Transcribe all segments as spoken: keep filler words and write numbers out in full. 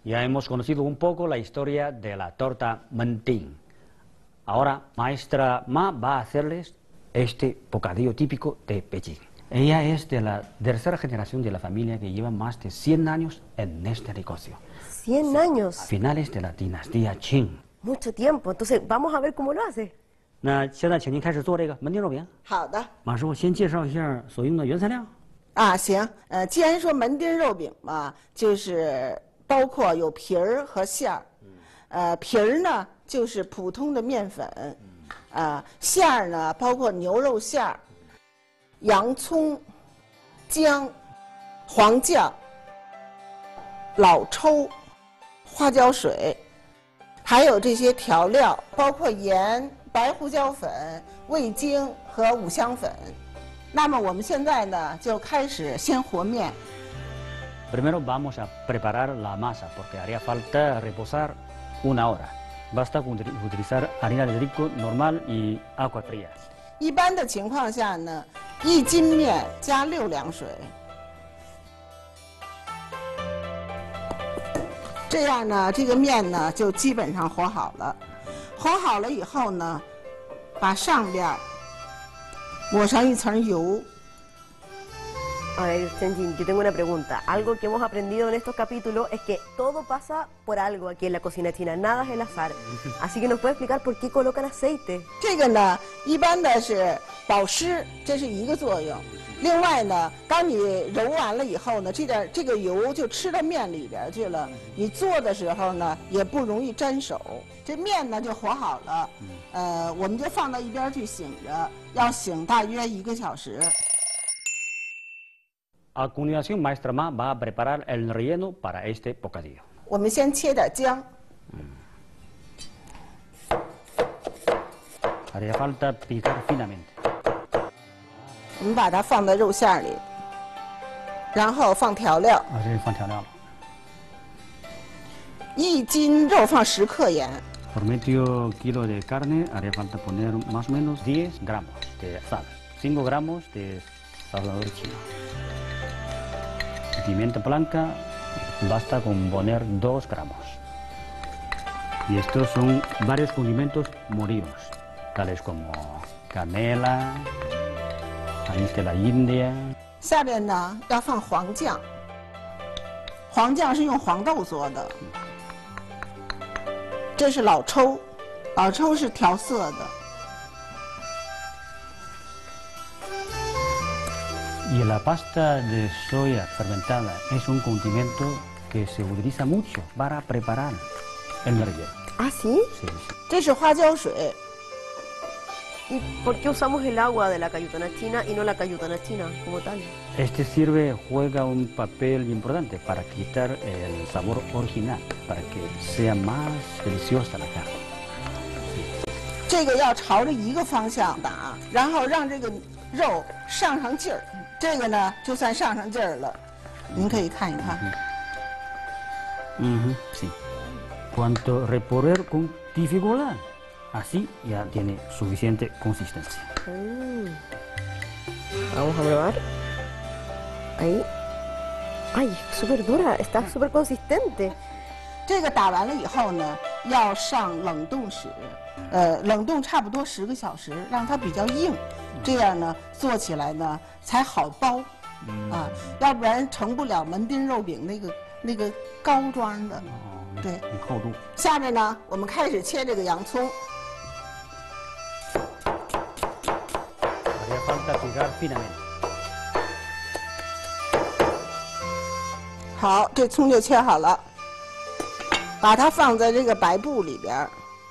Ya hemos conocido un poco la historia de la torta Mentín. Ahora, maestra Ma va a hacerles este bocadillo típico de Beijing. Ella es de la tercera generación de la familia que lleva más de cien años en este negocio. ¿cien años? A finales de la dinastía Qing. Mucho tiempo. Entonces, vamos a ver cómo lo hace. 那现在请您开始做这个门钉肉饼。 好的。 马师傅先介绍一下所用的原材料。 啊，行，呃，既然说门钉肉饼嘛，就是包括有皮儿和馅儿。呃，皮儿呢就是普通的面粉，啊，馅儿呢包括牛肉馅儿、洋葱、姜、黄酱、老抽、花椒水，还有这些调料，包括盐、白胡椒粉、味精和五香粉。那么我们现在呢，就开始先和面。 Primero vamos a preparar la masa porque haría falta reposar una hora. Basta con utilizar harina de trigo normal y agua fría. 一般的情况下呢，一斤面加六两水。这样呢，这个面呢就基本上和好了。和好了以后呢，把上边抹上一层油。 A ver, Chenjin, yo tengo una pregunta. Algo que hemos aprendido en estos capítulos es que todo pasa por algo aquí en la cocina china, nada es el azar. Así que nos puede explicar por qué colocan aceite. 这个呢，一般的是保湿，这是一个作用。另外呢，当你揉完了以后呢，这点这个油就吃到面里边去了。你做的时候呢，也不容易沾手。这面呢就和好了，呃，我们就放到一边去醒着，要醒大约一个小时。 A continuación, maestra Ma va a preparar el relleno para este bocadillo. 我们先切点姜。 Haría falta picar finamente. 我们把它放在肉馅里，然后放调料。 啊，这是放调料了。 一斤肉放十克盐。 Por medio kilo de carne haría falta poner más o menos diez gramos de sal, cinco gramos de sazonador chino. Pimienta blanca, basta con poner dos gramos. Y estos son varios condimentos molidos, tales como canela, anís de la India. 下边呢要放黄酱，黄酱是用黄豆做的。这是老抽，老抽是调色的。 Y la pasta de soya fermentada es un condimento que se utiliza mucho para preparar el relleno. ¿Ah, sí? Sí, sí. 这是花椒水。 ¿Y por qué usamos el agua de la cayutana china y no la cayutana china como tal? Este sirve, juega un papel importante para quitar el sabor original, para que sea más deliciosa la carne. 这个要朝着一个方向打，然后让这个肉上上劲儿。这个呢，就算上上劲儿了。您可以看一看。 嗯哼 sí. Cuanto recorrer con dificultad, así ya tiene suficiente consistencia. Mm. Vamos a probar. Ahí. Ay, súper dura, está súper consistente. 这个打完了以后呢，要上冷冻室，呃，冷冻差不多十个小时，让它比较硬，这样呢做起来呢才好包，啊，要不然成不了门钉肉饼那个那个膏状的。对， 很厚重。 下面呢，我们开始切这个洋葱。 Haría falta picar finamente. 好，这葱就切好了，把它放在这个白布里边。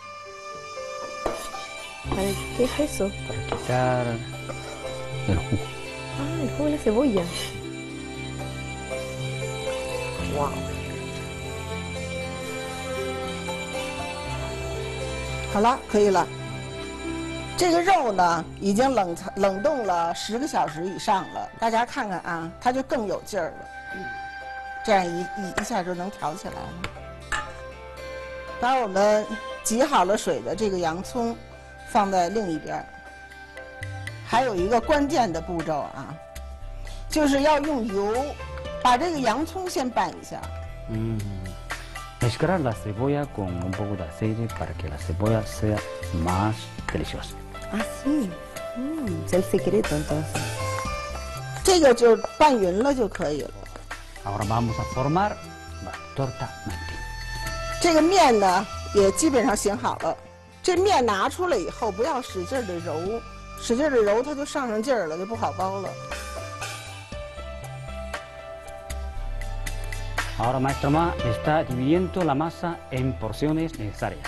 Ay, ¿qué es eso? Para quitar el jugo. Ah, el jugo de la cebolla. Wow. 好了，可以了。这个肉呢，已经冷藏冷冻了十个小时以上了。大家看看啊，它就更有劲儿了。嗯，这样一一一下就能调起来了。把我们挤好了水的这个洋葱放在另一边。还有一个关键的步骤啊，就是要用油把这个洋葱先拌一下。 嗯。 mezclar la cebolla con un poco de aceite para que la cebolla sea más deliciosa. Ah, sí. Mm, es el secreto entonces. 这个就拌匀了就可以了。 Ahora vamos a formar la torta Mentín. 这个面呢也基本上醒好了，这面拿出来以后不要使劲的揉，使劲的揉它就上上劲儿了，就不好包了。 Ahora maestra Ma está dividiendo la masa en porciones necesarias.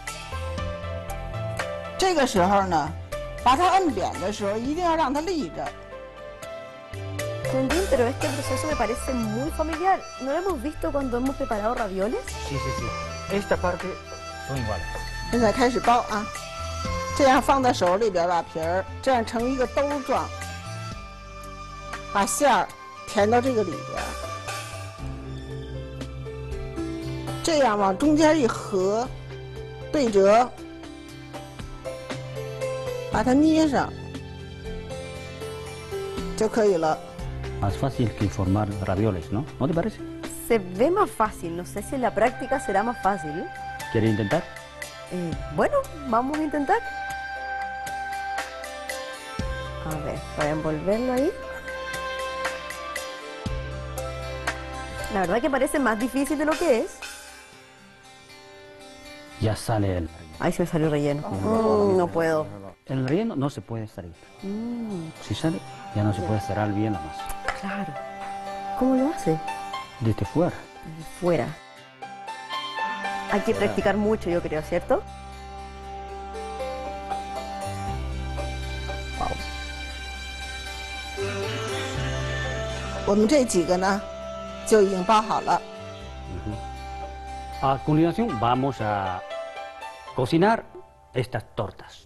这个时候呢，把它摁扁的时候一定要让它立着。 Bien, pero este proceso me parece muy familiar. ¿No lo hemos visto cuando hemos preparado ravioles? Sí, sí, sí. Esta parte son iguales. 现在开始包啊，这样放在手里边把皮儿这样成一个兜状，把馅儿填到这个里边，这样往中间一合，对折，把它捏上就可以了。 Más fácil que formar ravioles, ¿no? ¿No te parece? Se ve más fácil, no sé si en la práctica será más fácil. ¿Quieres intentar? Eh, bueno, vamos a intentar. A ver, para envolverlo ahí. La verdad que parece más difícil de lo que es. Ya sale el... Ay, se me salió relleno. Mm, no puedo. El relleno no se puede salir. Mm, Si sale, ya no se puede cerrar bien la masa. claro. ¿Cómo lo hace? Desde fuera. Desde fuera. Hay que practicar mucho, yo creo, ¿cierto? 我们这几个呢，就已经包好了。 A continuación vamos a cocinar estas tortas.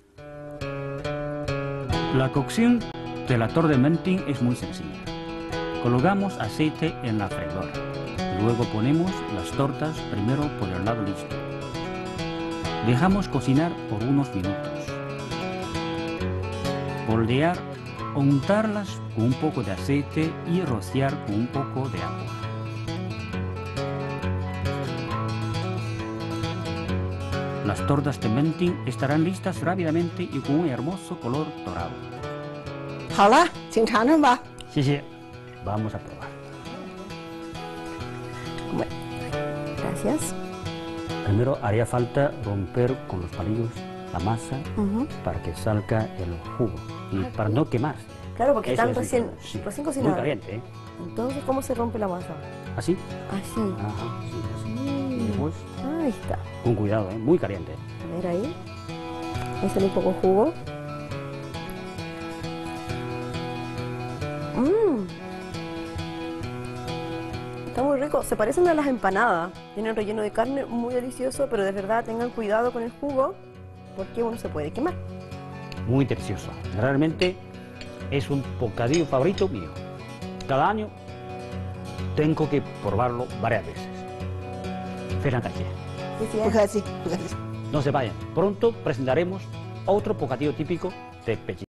La cocción de la torta de Mentín es muy sencilla. Colocamos aceite en la freidora. Luego ponemos las tortas primero por el lado listo. Dejamos cocinar por unos minutos. Moldear, untarlas con un poco de aceite y rociar con un poco de agua. Las tortas de Mentín estarán listas rápidamente y con un hermoso color dorado. 好了，请尝尝吧。 Sí, sí, vamos a probar. Bueno, gracias. Primero haría falta romper con los palillos la masa Ujú. para que salga el jugo y para no quemar. Claro, porque Eso están es recién, importante, sí. recién Muy cocinados. caliente, ¿eh? Entonces, ¿cómo se rompe la masa? ¿Así? Así. Ajá, sí, así. Mm. Y después, Ahí está. con cuidado, ¿eh? Muy caliente. A ver ahí. Ahí sale un poco jugo. Mmm. Está muy rico. Se parecen a las empanadas. Tienen relleno de carne muy delicioso, pero de verdad tengan cuidado con el jugo porque uno se puede quemar. Muy delicioso. Realmente es un bocadillo favorito mío. Cada año tengo que probarlo varias veces. Feliz Navidad. 不客气，不客气。 No se vayan. Pronto presentaremos otro bocadillo típico de Pekín.